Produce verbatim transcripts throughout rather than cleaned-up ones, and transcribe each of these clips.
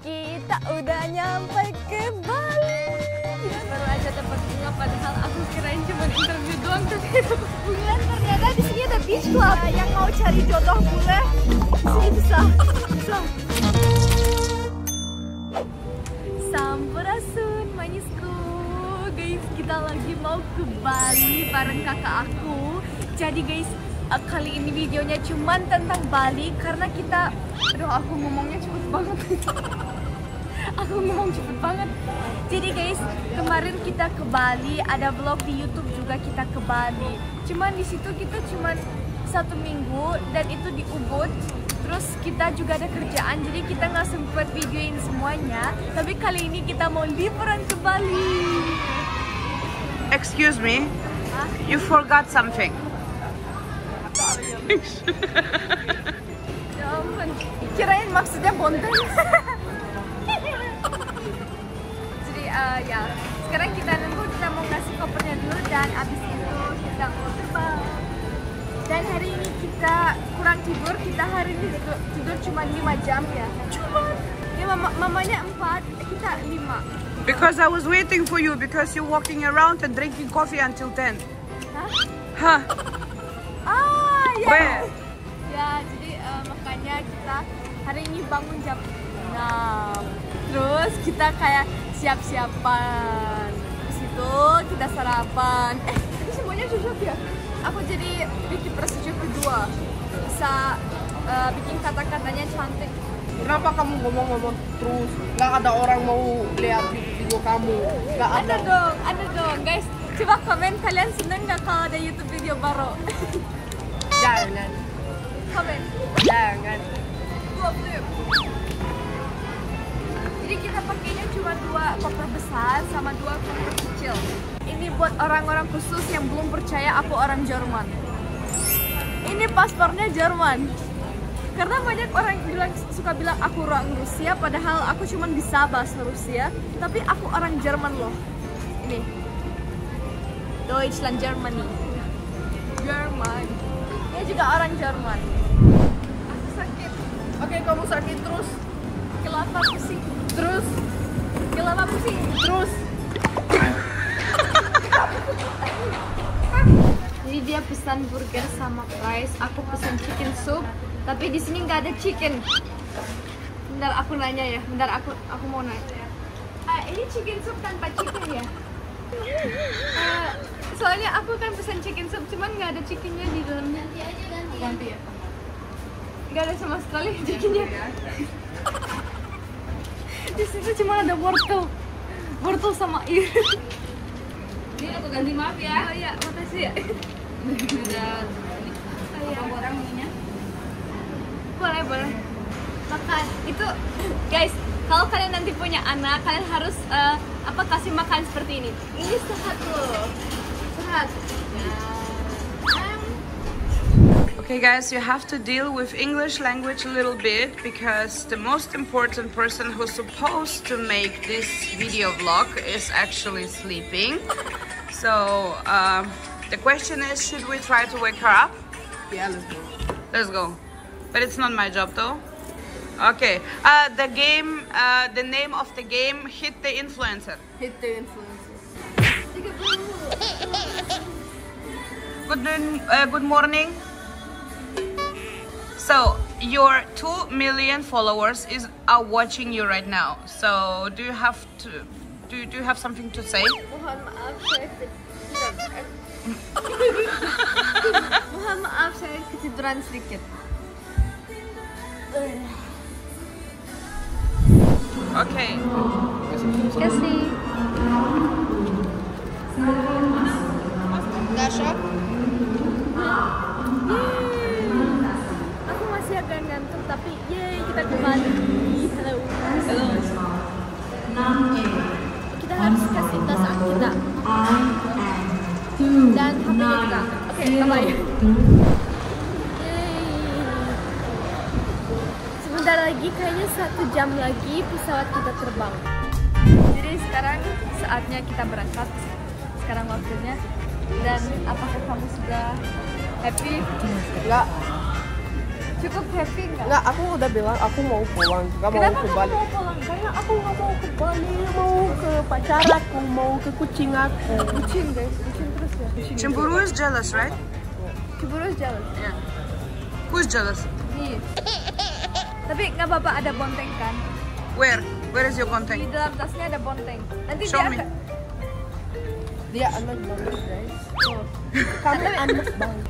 Kita udah nyampe ke Bali. Baru aja dapat bunga, padahal aku kirain cuma interview doang, tapi dapat bunga. Ternyata di sini ada beach club. Nah, yang mau cari jodoh boleh sini bisa. Bisa. Sampurasun manisku. Guys, kita lagi mau ke Bali bareng kakak aku. Jadi guys, kali ini videonya cuman tentang Bali karena kita, aduh aku ngomongnya cepet banget. Aku ngomong cepet banget. Jadi guys, kemarin kita ke Bali, ada vlog di YouTube juga kita ke Bali. Cuman di situ kita cuman satu minggu dan itu di Ubud. Terus kita juga ada kerjaan, jadi kita nggak sempet videoin semuanya. Tapi kali ini kita mau liburan ke Bali. Excuse me, Hah? you forgot something. Ya ampun, kirain maksudnya bonteng. Jadi uh, ya, sekarang kita nunggu, kita mau kasih kopernya dulu dan abis itu kita mau terbang. Dan hari ini kita kurang tidur, kita hari ini tidur, tidur cuma lima jam ya. Cuma, ya mama, mamanya empat, kita lima. Because I was waiting for you because you're walking around and drinking coffee until ten. Hah? Huh? Ah, ya. Where? Ya, jadi uh, makanya kita hari ini bangun jam enam. Terus kita kayak siap-siapan. Di situ kita sarapan. Eh, ini semuanya cocok ya? Aku jadi bikin prosedur kedua. Bisa uh, bikin kata-katanya cantik. Kenapa kamu ngomong-ngomong terus? Gak ada orang mau lihat video kamu. Gak Ada ada. dong, ada dong, guys. Coba komen kalian seneng nggak kalau ada YouTube video baru? Jangan. Komen. Jangan. Dua flip. Jadi kita pakainya cuma dua koper besar sama dua koper kecil. Ini buat orang-orang khusus yang belum percaya aku orang Jerman. Ini paspornya Jerman. Karena banyak orang bilang, suka bilang aku orang Rusia, padahal aku cuma bisa bahasa Rusia, tapi aku orang Jerman loh. Ini Deutschland, Germany. Jerman. Ini juga orang Jerman. Aku sakit. Oke, kamu sakit terus. Kelapa pusing. Terus. Kelapa pusing. Terus. Jadi dia pesan burger sama fries, aku pesan chicken soup, tapi di sini nggak ada chicken. Bentar aku nanya ya, bentar aku aku mau nanya. Ah, ini chicken soup tanpa chicken ya? Uh, soalnya aku kan pesan chicken soup, cuman nggak ada chickennya di dalamnya. Ganti aja ganti. Ganti ya? Nggak ada sama sekali chickennya. Di situ cuma ada wortel, wortel sama air. Ini aku ganti, maaf ya. Oh iya, makasih ya. Udah Oh, apa orang minyak? Boleh, boleh. Makan itu, guys. Kalau kalian nanti punya anak, kalian harus uh, apa kasih makan seperti ini. Ini sehat loh, sehat. Okay guys, you have to deal with English language a little bit because the most important person who's supposed to make this video vlog is actually sleeping. So um, the question is, should we try to wake her up? Yeah, let's go. Let's go. But it's not my job though. Okay. Uh, the game, uh, the name of the game, Hit the Influencer. Hit the influencer. Good, uh, good morning. So your two million followers is are watching you right now. So do you have to do, do you have something to say? Mohon maaf saya ketiduran. Mohon maaf saya ketiduran sedikit. Okay. Kasih. Gak shock? Aku masih agak ngantuk tapi yeay kita ke Bali. Halo. Halo. Kita harus kasih tas kita. Dan H P-nya juga. Oke, bye-bye. Sebentar lagi, kayaknya satu jam lagi pesawat kita terbang. Jadi sekarang saatnya kita berangkat. Sekarang waktunya. Dan apakah kamu sudah happy? Enggak. Cukup happy nggak? Nggak, aku udah bilang aku mau pulang. Nggak mau Kenapa ke kamu Bali. mau pulang? Karena aku nggak mau ke Bali, mau ke pacar aku, mau ke kucing aku. Bucin guys, bucin terus ya. Bucin. Cemburu is jealous, right? Cemburu is jealous. Yeah. Who's jealous? Nih. Tapi nggak apa-apa, ada bonteng kan? Where? Where is your Di contact? dalam tasnya ada bonteng. Nanti Show dia me. akan... Dia anak banget guys. Oh. Kami anak banget.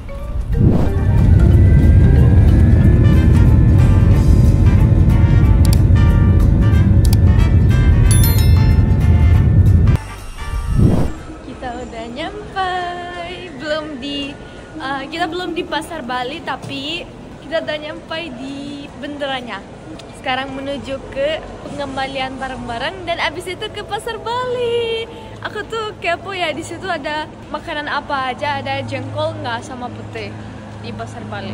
Kita udah nyampai. Belum di uh, kita belum di Pasar Bali, tapi kita udah nyampai di benderanya. Sekarang menuju ke pengembalian barang-barang dan abis itu ke Pasar Bali. Aku tuh kepo ya, di situ ada makanan apa aja, ada jengkol nggak sama pete di Pasar Bali.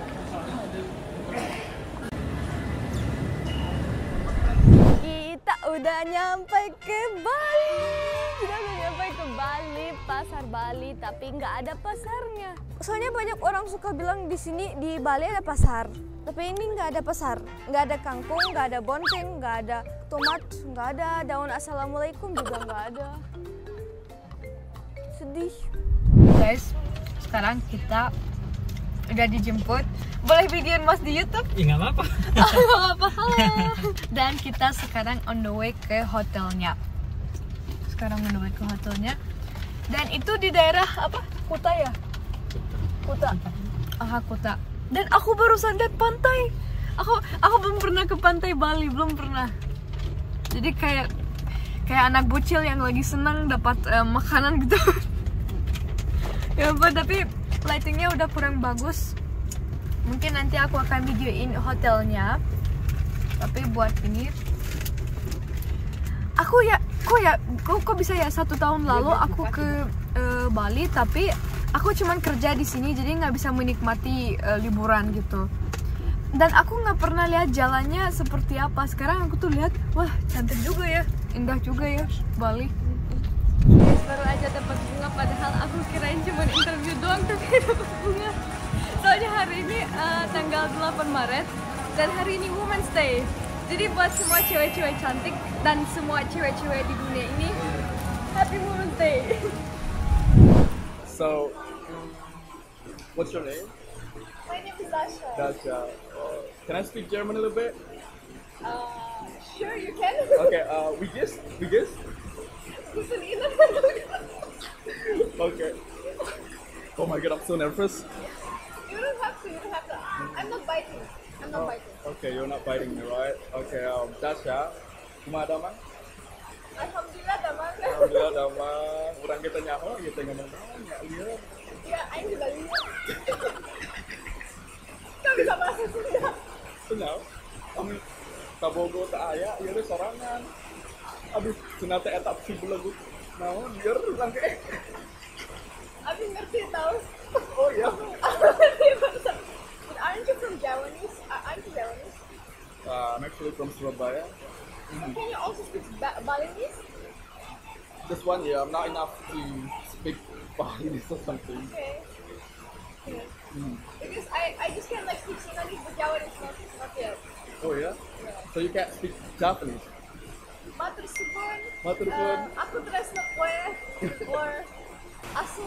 Kita udah nyampe ke Bali. Kita udah nyampe ke Bali, Pasar Bali, tapi nggak ada pasarnya. Soalnya banyak orang suka bilang di sini di Bali ada pasar, tapi ini nggak ada pasar, nggak ada kangkung, nggak ada bonteng, nggak ada tomat, nggak ada daun assalamualaikum juga nggak ada. Sedih. Guys, sekarang kita udah dijemput. Boleh videoin Mas di YouTube? Ya nggak apa-apa. Oh, apa halo. Dan kita sekarang on the way ke hotelnya. Sekarang on the way ke hotelnya. Dan itu di daerah apa? Kuta ya? Kuta. Aha, Kuta. Dan aku barusan lihat pantai. Aku aku belum pernah ke pantai Bali, belum pernah. Jadi kayak kayak anak bocil yang lagi senang dapat uh, makanan gitu. Ya ampun, tapi lightingnya udah kurang bagus. Mungkin nanti aku akan videoin hotelnya. Tapi buat ini, aku ya, kok ya, kok, kok bisa ya satu tahun lalu aku ke uh, Bali, tapi aku cuman kerja di sini, jadi nggak bisa menikmati uh, liburan gitu. Dan aku nggak pernah lihat jalannya seperti apa. Sekarang aku tuh lihat, wah cantik juga ya, indah juga ya Bali. Guys, baru aja dapat bunga, padahal aku kirain cuma interview doang, tapi dapat bunga. Soalnya hari ini uh, tanggal delapan Maret dan hari ini Women's Day. Jadi buat semua cewek-cewek cantik dan semua cewek-cewek di dunia ini, Happy Women's Day. So, what's your name? My name is Dasha. Dasha. Uh, can I speak German a little bit? Uh, sure you can. Okay. Uh, we just, we just. Okay. Oh my god, I'm so nervous. You don't have to. You don't have to. I'm not biting. I'm not Oh, biting. okay, you're not biting me, right? Okay. Um, Dasha. Kumaha damang? Alhamdulillah, teman. Alhamdulillah damang. Urang kita nyaho, kita ngomong naon ya lieu. Ya, Aing juga lihat. Kau bisa bahasa Sunda. Senyaho. Kami kabogo tak aya, ieu teh sorangan. Aduh, cenah teh eta si belegut. Naon biar urang ke. Abi ngerti tahu. Oh ya. But aren't you from Javanese? Uh, aren't you Javanese? Uh, I'm actually from Surabaya. So can you also speak ba Balinese? This one, yeah, I'm not enough to speak Balinese or something. Okay. Okay. Mm. Because I, I just can like speak Sundanese, but Javanese not, not yet. Oh yeah? So you can't speak Japanese? Matur suwun. Matur Uh, suwun. aku tresno kowe or asu.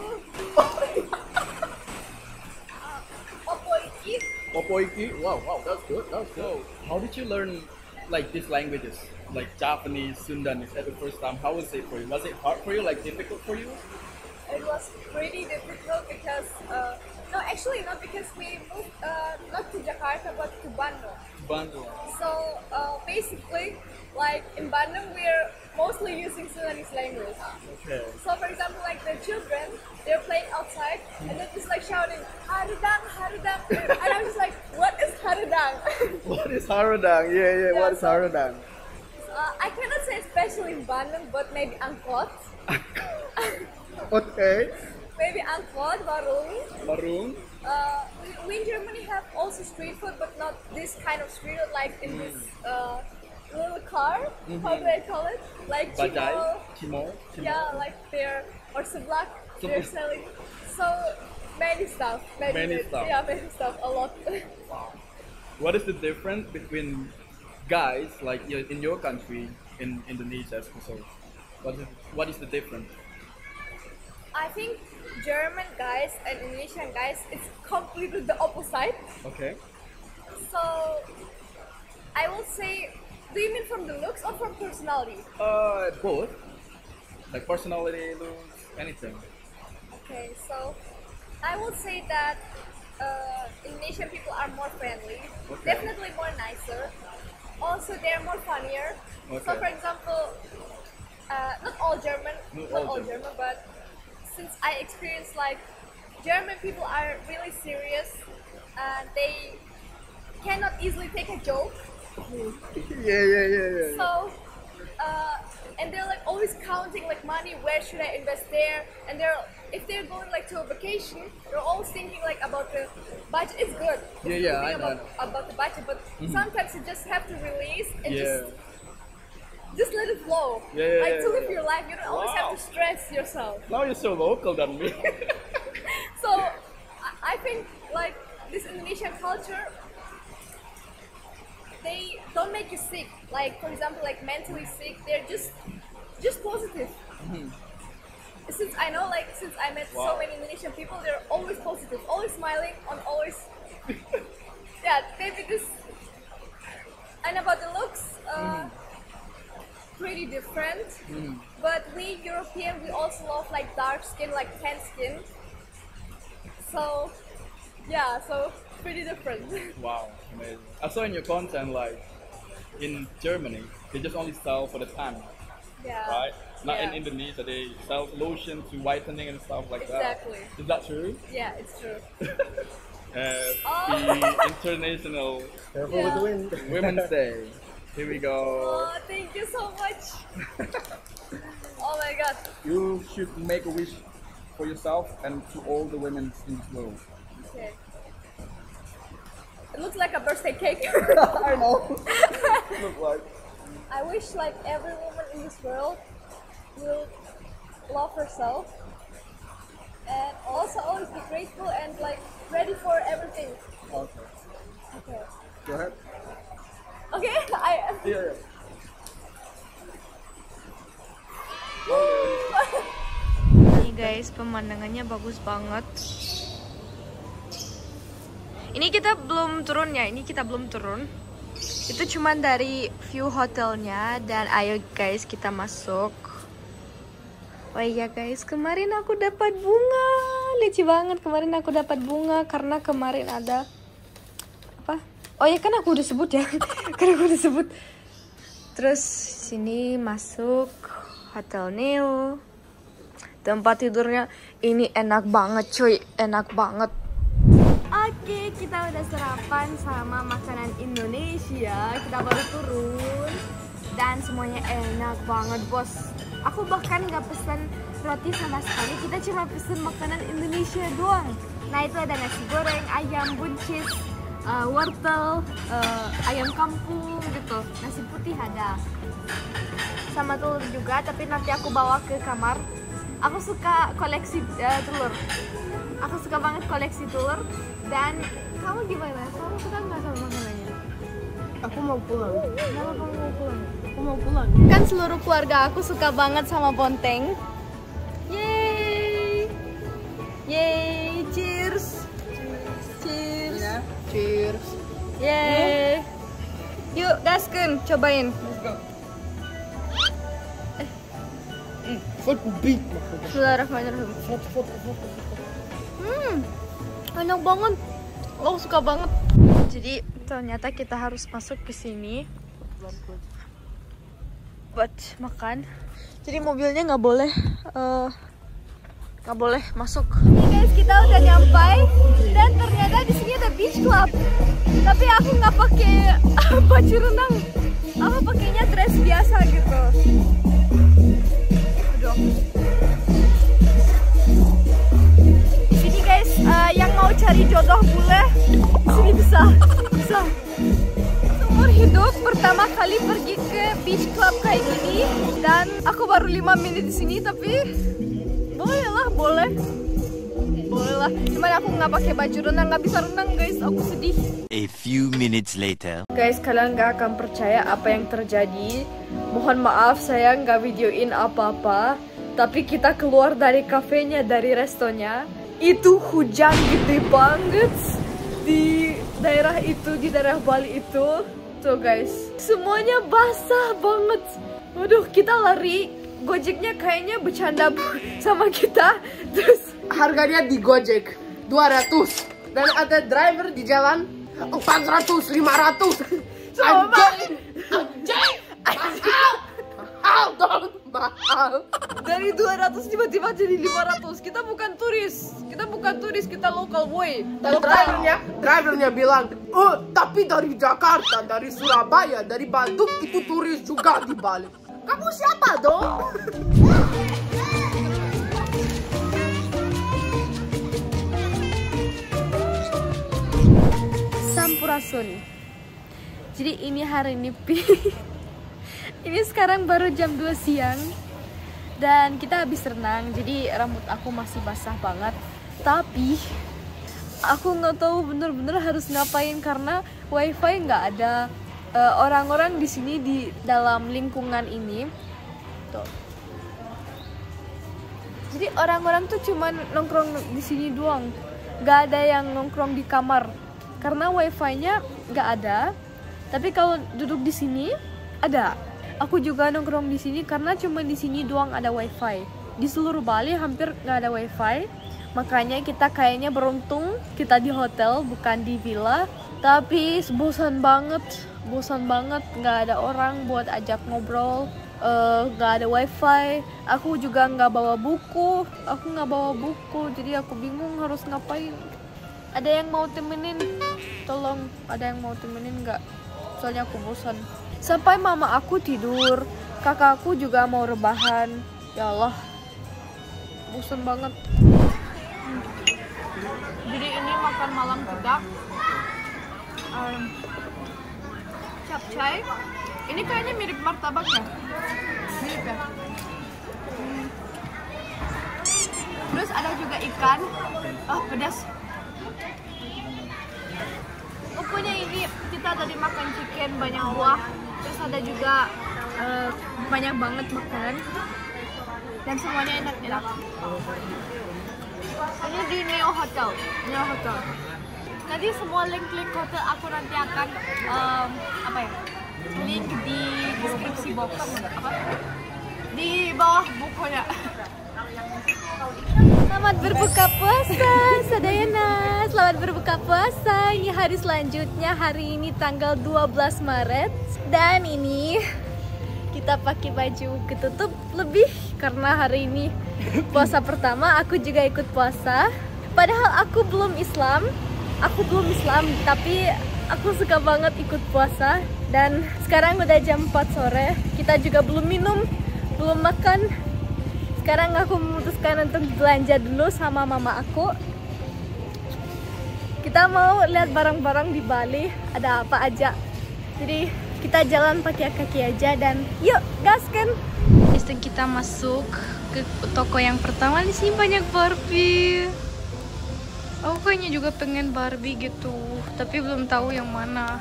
Uh, Opo iki? Opo iki? Wow, wow, that's good, that's good. How did you learn like these languages? Like Japanese, Sundanese at the first time? How was it for you? Was it hard for you, like difficult for you? It was pretty difficult because uh, no, actually not, because we moved uh, not to Jakarta but to Bandung. Bandung. So uh, basically, like in Bandung, we're mostly using Sundanese language. Okay. So for example, like the children, they're playing outside and they're just like shouting Harudang, Harudang, and I'm just like, what is Harudang? What is Harudang? Yeah, yeah, what is Harudang? uh, I cannot say especially in Bandung, but maybe Angkot. Okay. Maybe Angkot, Warung. Barung. Uh, we, we in Germany have also street food, but not this kind of street food, like in this uh, little car. How do I call it? Like Bajai. Cimol. Cimol. Cimol. Yeah, like they're or seblak. They're Seblak. selling so many stuff. Many, Many stuff. Yeah, many stuff. A lot. what is the difference between guys like you- in your country, in Indonesia, especially? What is what is the difference? I think German guys and Indonesian guys, it's completely the opposite. Okay. So I will say, do you mean from the looks or from personality? Uh, both. Like personality, looks, anything. Okay, so I will say that uh, Indonesian people are more friendly, Okay. definitely more nicer. Also, they're more funnier. So, Okay. for example, uh, not all German, Not not all all German, but since I experienced like German people are really serious and they cannot easily take a joke. Yeah, yeah, yeah, yeah. So, uh, and they're like always counting like money. Where should I invest there? And they're if they're going like to a vacation, they're always thinking like about the budget. It's good. Yeah, It's yeah, good I thing know, about, about the budget, but sometimes you just have to release and Yeah. just just let it flow. Yeah, yeah, like to yeah, live yeah. your life, you don't always have Wow. to stress yourself. Now you're so local than me. So I- I think like this Indonesian culture, they don't make you sick. Like for example, like mentally sick. They're just just positive. Since I know, like since I met so Wow. many Indonesian people, they're always positive, always smiling, and always yeah. Maybe this and about the looks, uh, pretty different. But we European, we also love like dark skin, like tan skin. So yeah, so pretty different. Wow, amazing. I saw in your content like in Germany, they just only sell for the tan, Yeah. right? Not in Yeah. Indonesia, they sell lotion to whitening and stuff like Exactly. that. Is that true? Yeah, it's true. Happy International Careful Yeah. with the wind. Women's Day. Here we go. Oh, thank you so much. Oh my god. You should make a wish for yourself and to all the women in this world. Okay. It looks like a birthday cake. I know. Look like. I wish like every woman in this world will love herself and also always be grateful and like ready for everything. Okay. Okay. Go ahead. Okay, I Yeah, yeah. Nih guys, pemandangannya bagus banget. Ini kita belum turun ya, ini kita belum turun. Itu cuman dari view hotelnya dan ayo guys kita masuk. Oh iya guys, kemarin aku dapat bunga. Lucu banget, kemarin aku dapat bunga karena kemarin ada apa? Oh ya kan aku udah sebut ya. Kan aku udah sebut. Terus sini masuk Hotel Neo. Tempat tidurnya ini enak banget cuy, enak banget. Oke, kita udah sarapan sama makanan Indonesia. Kita baru turun dan semuanya enak banget, bos. Aku bahkan nggak pesen roti sama sekali. Kita cuma pesen makanan Indonesia doang. Nah itu ada nasi goreng, ayam buncis, uh, wortel, uh, ayam kampung gitu. Nasi putih ada. Sama telur juga, tapi nanti aku bawa ke kamar. Aku suka koleksi uh, telur. Aku suka banget koleksi telur. Dan kamu gimana? Kamu suka nggak sama makanannya? Aku mau pulang. Kenapa kamu mau pulang? Aku mau pulang. Kan seluruh keluarga aku suka banget sama Bonteng. Yeay! Yeay! Cheers! Cheers! Cheers. Yeay! Yuk, gaskeun, cobain. Food beat maksudnya. Bismillahirrahmanirrahim. Food, food, food, food. Hmm, enak banget. Aku suka banget. Jadi ternyata kita harus masuk ke sini buat makan. Jadi mobilnya nggak boleh, uh, nggak boleh masuk. Nih guys, kita udah nyampe dan ternyata di sini ada beach club. Tapi aku nggak pakai baju renang. Aku pakainya dress biasa gitu. Aduh. Sini guys, uh, yang mau cari jodoh boleh sini bisa, bisa. Seumur hidup pertama kali pergi ke beach club kayak gini dan aku baru lima menit di sini tapi boleh lah, boleh. Boleh lah. Cuman aku nggak pakai baju renang, nggak bisa renang guys. Aku sedih. A few minutes later. Guys, kalian nggak akan percaya apa yang terjadi. Mohon maaf saya nggak videoin apa-apa. Tapi kita keluar dari kafenya, dari restonya. Itu hujan gede banget di daerah itu, di daerah Bali itu. Tuh guys, semuanya basah banget. Waduh, kita lari. Gojeknya kayaknya bercanda sama kita. Terus Harganya di Gojek dua ratus dan ada driver di jalan empat ratus, lima ratus. Coba. Anjay, mahal, mahal dong, mahal. Dari dua ratus tiba-tiba jadi lima ratus. Kita bukan turis. Kita bukan turis, kita local boy. Dan drivernya, drivernya bilang, oh tapi dari Jakarta, dari Surabaya, dari Bandung itu turis juga di Bali. Kamu siapa dong? Sampurasun. Jadi ini hari ini ini sekarang baru jam dua siang dan kita habis renang. Jadi rambut aku masih basah banget. Tapi aku nggak tahu bener-bener harus ngapain karena wifi nggak ada. Orang-orang uh, di sini di dalam lingkungan ini tuh. Jadi orang-orang tuh cuman nongkrong di sini doang. Nggak ada yang nongkrong di kamar. Karena wifi-nya nggak ada, tapi kalau duduk di sini ada. Aku juga nongkrong di sini karena cuma di sini doang ada wifi. Di seluruh Bali hampir nggak ada wifi, makanya kita kayaknya beruntung kita di hotel bukan di villa. Tapi bosan banget, bosan banget nggak ada orang buat ajak ngobrol, nggak uh, ada wifi. Aku juga nggak bawa buku, aku nggak bawa buku, jadi aku bingung harus ngapain. Ada yang mau temenin? Tolong, ada yang mau temenin nggak? Soalnya aku bosan. Sampai mama aku tidur, kakakku juga mau rebahan. Ya Allah, bosan banget. Hmm. Jadi ini makan malam kita. Um, capcay. Ini kayaknya mirip martabak ya? Mirip ya? Hmm. Terus ada juga ikan. Oh, pedas. Pokoknya ini kita tadi makan chicken, banyak buah. Terus ada juga uh, banyak banget makanan. Dan semuanya enak-enak. Ini di Neo Hotel. Neo Hotel. Nanti semua link-link hotel aku nanti akan um, apa ya? Link di deskripsi box apa? Di bawah bukunya. Selamat berbuka puasa, Sadayana. Selamat berbuka puasa. Ini hari selanjutnya, hari ini tanggal dua belas Maret. Dan ini kita pakai baju ketutup lebih karena hari ini puasa pertama. Aku juga ikut puasa. Padahal aku belum Islam. Aku belum Islam, tapi aku suka banget ikut puasa. Dan sekarang udah jam empat sore. Kita juga belum minum, belum makan. Sekarang aku memutuskan untuk belanja dulu sama mama aku. Kita mau lihat barang-barang di Bali, ada apa aja. Jadi kita jalan pakai kaki aja dan yuk gaskan. Istri kita masuk ke toko yang pertama. Di sini banyak Barbie. Aku kayaknya juga pengen Barbie gitu, tapi belum tahu yang mana.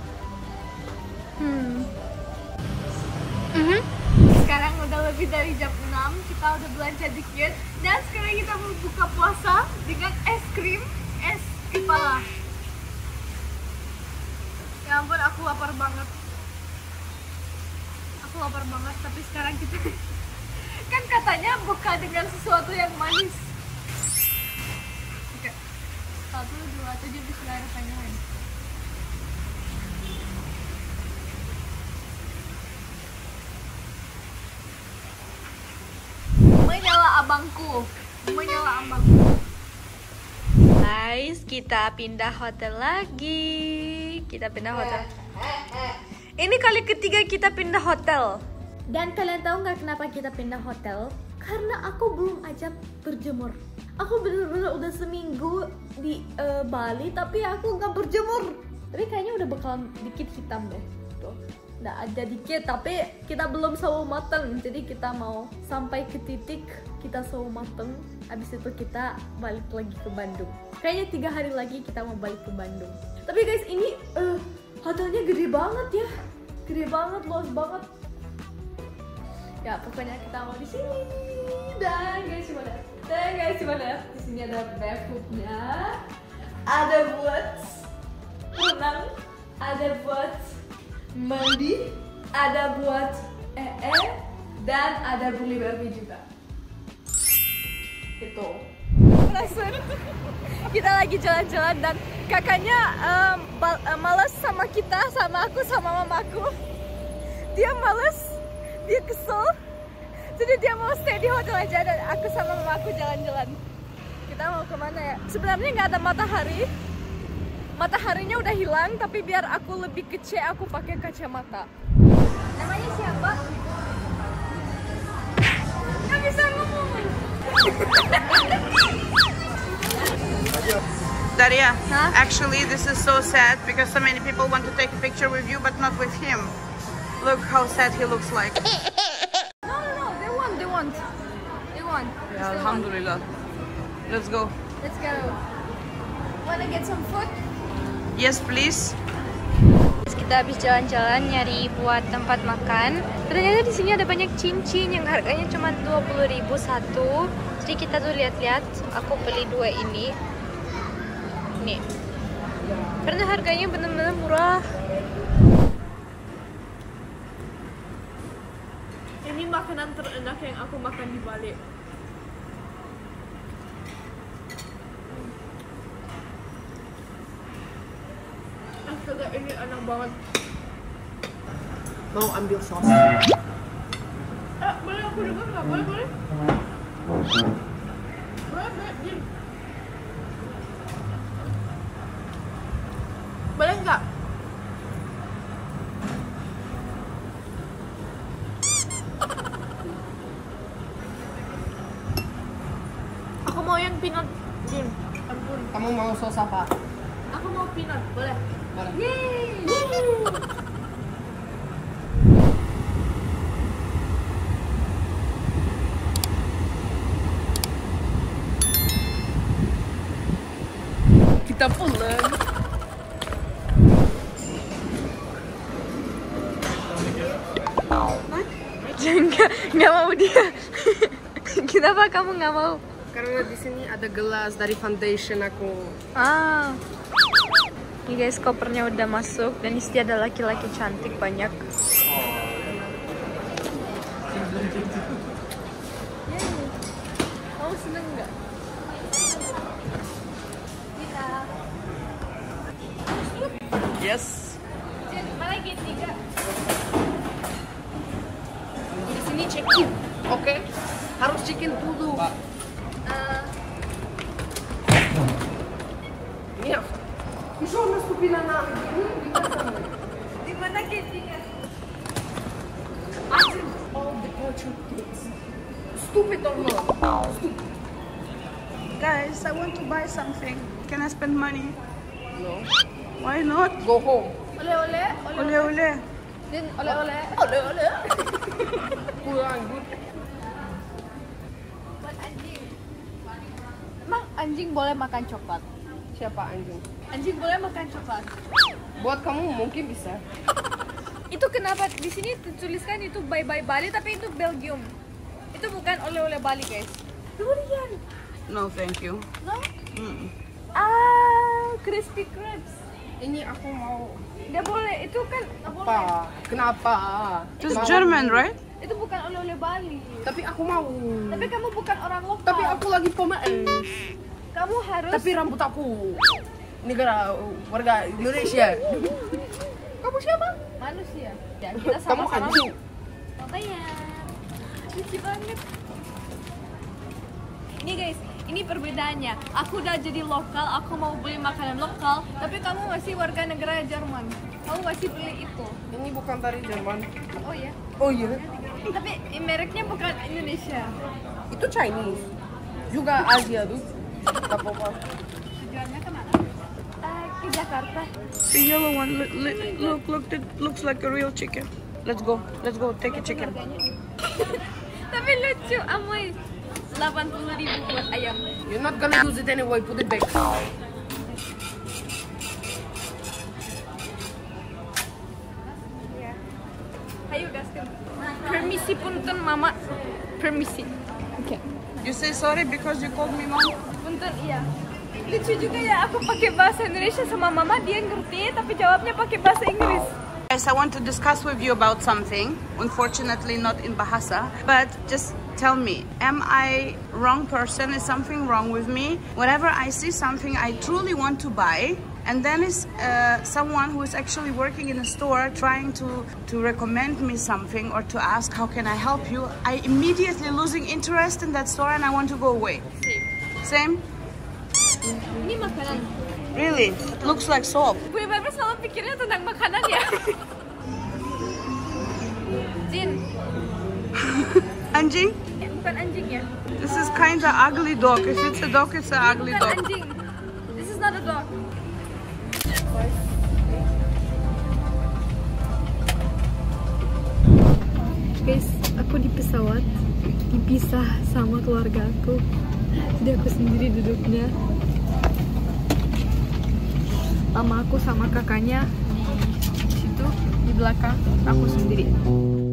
Hmm. Mm-hmm. Sekarang udah lebih dari jam enam, kita udah belanja dikit. Dan sekarang kita mau buka puasa dengan es krim, es kepala. Ya ampun, aku lapar banget. Aku lapar banget, tapi sekarang kita kan katanya buka dengan sesuatu yang manis. Oke, satu, dua, tujuh, bismillahirrahmanirrahim. Menyala abangku, menyala abangku. Guys, kita pindah hotel lagi. Kita pindah hotel. Ini kali ketiga kita pindah hotel. Dan kalian tahu nggak kenapa kita pindah hotel? Karena aku belum aja berjemur. Aku bener-bener udah seminggu di uh, Bali, tapi aku nggak berjemur. Tapi kayaknya udah bakalan dikit hitam deh. Tuh. Nggak ada dikit, tapi kita belum sawo mateng. Jadi kita mau sampai ke titik kita sawo mateng. Habis itu kita balik lagi ke Bandung. Kayaknya tiga hari lagi kita mau balik ke Bandung. Tapi guys, ini uh, hotelnya gede banget ya. Gede banget, luas banget. Ya pokoknya kita mau di sini. Dan guys coba lihat. Dan guys coba lihat. Di sini ada barefootnya. Ada buat renang. Ada buat mandi, ada buat ee, dan ada beli Barbie juga. Itu. Kita lagi jalan-jalan dan kakaknya um, malas sama kita, sama aku, sama mamaku. Dia malas, dia kesel. Jadi dia mau stay di hotel aja dan aku sama mamaku jalan-jalan. Kita mau kemana ya? Sebenarnya nggak ada matahari. Mataharinya udah hilang, tapi biar aku lebih kece, aku pakai kacamata. Namanya siapa? Nggak bisa ngomong. Daria, Huh? actually this is so sad because so many people want to take a picture with you but not with him. Look how sad he looks like. No, no, no, they want, they want. They want. Ya, Still Alhamdulillah. Let's go. want. Let's go. Wanna get some food? Yes, please. Kita habis jalan-jalan nyari buat tempat makan. Ternyata di sini ada banyak cincin yang harganya cuma dua puluh ribu satu. Jadi kita tuh lihat-lihat. Aku beli dua ini. Nih. Karena harganya benar-benar murah. Ini makanan terenak yang aku makan di Bali. Astaga, ini enak banget. Mau ambil sos? Eh, boleh aku juga nggak? Boleh, boleh? Boleh, boleh, Jin. Boleh nggak? Aku mau yang peanut, Jin. Ampun. Kamu mau sos apa? Aku mau peanut, boleh? Boleh. Yeay! Kita pulang. Enggak, nggak mau dia. Kenapa kamu nggak mau? Karena di sini ada gelas dari foundation aku. Ah. Ini guys, kopernya udah masuk dan di sini ada laki-laki cantik banyak. Yeay. Kamu seneng nggak? Kita. Yes. Mana tiga? Di sini check-in. Oke. Harus check-in dulu. Pak. Uh, Ini apa? Bisa masuk pinana. di mana tiga? All the culture kids. Stupid or not? Stupid. Guys, I want to buy something. Can I spend money? No. Why not? Go home. Oleh-oleh, Oleh-oleh. Dan oleh-oleh, oleh-oleh. Pulang. Buat anjing. Emang anjing boleh makan coklat? Siapa anjing? Anjing boleh makan coklat. Buat kamu mungkin bisa. Itu kenapa di sini tuliskan itu bye bye Bali tapi itu Belgium. Itu bukan oleh-oleh Bali, guys. Durian. No, thank you. No? Mm. Ah, crispy crabs. Ini aku mau. Nggak boleh, itu kan nggak boleh. Apa? Kenapa? It's Mau. German, right? Itu bukan oleh-oleh Bali. Tapi aku mau. Tapi kamu bukan orang lokal. Tapi aku lagi pemain. Kamu harus. Tapi rambut aku negara warga Indonesia. Kamu siapa? Manusia. Ya, kita Kamu sama-sama. anjing. Makanya. Lucu banget. Ini guys, ini perbedaannya. Aku udah jadi lokal, aku mau beli makanan lokal, tapi kamu masih warga negara Jerman. Kamu masih beli itu. Ini bukan dari Jerman. Oh ya. Oh iya. Tapi mereknya bukan Indonesia. Itu Chinese. Juga Asia tuh. Gak apa-apa. Tujuannya kemana? Uh, ke Jakarta. The yellow one, look, look, look, look, it looks like a real chicken. Let's go, let's go, take a chicken. Tapi lucu, amoy. delapan puluh ribu buat ayam. You're not gonna use it anyway, put it back. Ayo gaskan. Permisi punten mama. Permisi. Oke. Okay. You say sorry because you called me mom? Punten iya. Lucu juga ya, aku pakai bahasa Indonesia sama mama, dia ngerti tapi jawabnya pakai bahasa Inggris. Guys, I want to discuss with you about something. Unfortunately not in Bahasa, but just tell me, am I wrong person? Is something wrong with me? Whenever I see something I truly want to buy, and then is uh, someone who is actually working in a store trying to to recommend me something or to ask how can I help you, I immediately losing interest in that store and I want to go away. Same? Ini makanan. Really? It looks like soap. Gue bener selalu pikirnya tentang makanan ya. Jin. Anjing? Ya, bukan anjing ya. This is kinda ugly dog. If it's a dog, it's an ugly Bukan dog. anjing. This is not a dog. Guys, aku di pesawat dipisah sama keluarga aku. Jadi aku sendiri duduknya. Mama aku sama kakaknya di situ di belakang, aku sendiri.